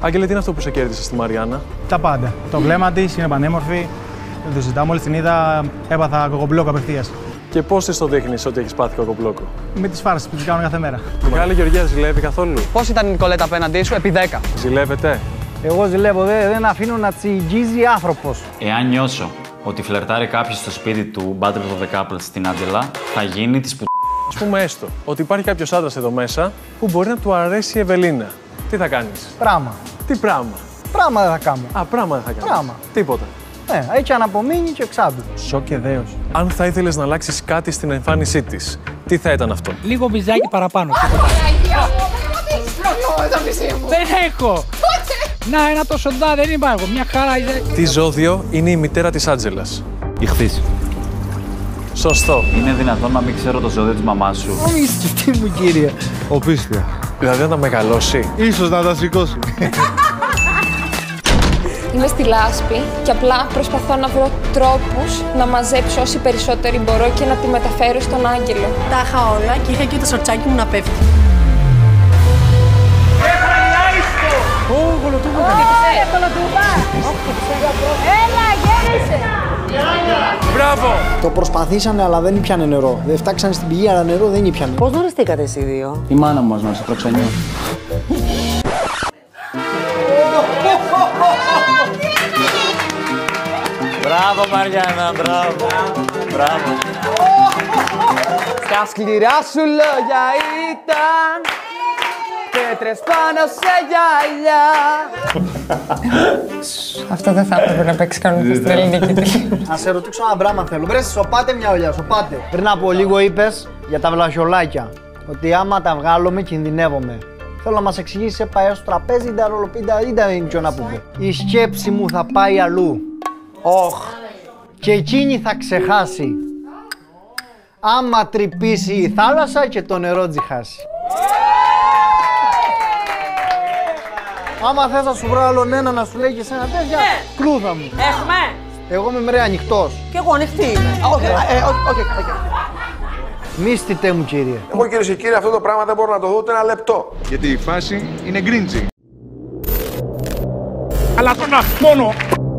Άγγελε, τι είναι αυτό που σε κέρδισε στη Μαριάννα? Τα πάντα. Το βλέμμα της είναι πανέμορφη. Δεν το ζητάω. Μόλις την είδα, έπαθα κοκομπλόκο απευθείας. Και πώς της το δείχνεις ότι έχεις πάθει κοκομπλόκο? Με τις φάρσες που τις κάνω κάθε μέρα. Η μεγάλη Γεωργία ζηλεύει καθόλου? Πώς ήταν η Νικολέτα απέναντί σου, επί 10? Ζηλεύετε? Εγώ ζηλεύω, δεν αφήνω να τσιγγίζει άνθρωπος. Εάν νιώσω ότι φλερτάρει κάποιος στο σπίτι του Battle of the Couples στην Άντζελα, θα γίνει της που. Ας πούμε έστω ότι υπάρχει κάποιος άντρας εδώ μέσα που μπορεί να του αρέσει η Ευελίνα. Τι θα κάνεις? Πράγμα. Τι πράγμα? Πράγμα δεν θα κάνω. Α, πράγμα δεν θα κάνεις. Πράγμα. Τίποτα. Ναι, έτσι αναπομείνει και εξάντου. Σοκ και δέος. Αν θα ήθελες να αλλάξεις κάτι στην εμφάνισή της, τι θα ήταν αυτό? Λίγο μπιζάκι παραπάνω. Δεν έχω. Να, ένα τόσο δά δεν υπάρχω. Μια χαρά είσαι. Τι ζώδιο είναι η μητέρα της Άντζελας? Ιχθύς. Σωστό. Είναι δυνατόν να μην ξέρω το ζώδιο της μαμάς σου? Τι μου, κύριε. Οπίστια. Δηλαδή να τα μεγαλώσει. Ίσως να τα σηκώσει. Είμαι στη λάσπη και απλά προσπαθώ να βρω τρόπους να μαζέψω όσοι περισσότεροι μπορώ και να τη μεταφέρω στον Άγγελο. Τα είχα όλα και είχα και το σορτσάκι μου να πέφτει. Ω, κολοτούμπα. Έλα, γέννησε! Μπράβο! Το προσπαθήσανε, αλλά δεν ήπιανε νερό. Δεν φτάξανε στην πηγή, αλλά νερό δεν ήπιανε. Πώς γνωριστήκατε εσείς οι δύο? Η μάνα μου μας το προξενιό. Μπράβο Μαριάννα, μπράβο. Μπράβο. Τα σκληρά σου λόγια ήταν πέτρες πάνω σε γυαλιά. Αυτό δεν θα έπρεπε να παίξει κανονικά στην ελληνική τηλεόραση. Να σε ρωτήσω ένα πράγμα θέλω. Βρες, σοπάτε μια ολιά, σοπάτε. Πριν από λίγο είπες για τα βλασιολάκια. Ότι άμα τα βγάλουμε κινδυνεύομαι. Θέλω να μας εξηγήσεις σε πάει στο τραπέζι, τα ρολοπίντα ή τα δεν να πούμε. Η σκέψη μου θα πάει αλλού. Όχ. Και εκείνη θα ξεχάσει. Άμα τρυπήσει η θάλασσα και το νερό τζιχάσει. Άμα θες να σου βρω άλλον ένα να σου λέει και σένα τέτοια, κλούδα μου. Έχουμε! Εγώ είμαι μρέα ανοιχτός. Κι εγώ ανοιχτή είμαι. Όχι. Μίστητέ μου, κύριε. Εγώ, κυρίες και κύριοι, αυτό το πράγμα δεν μπορώ να το δω ούτε ένα λεπτό. Γιατί η φάση είναι γκρίντζι. Αλλά μόνο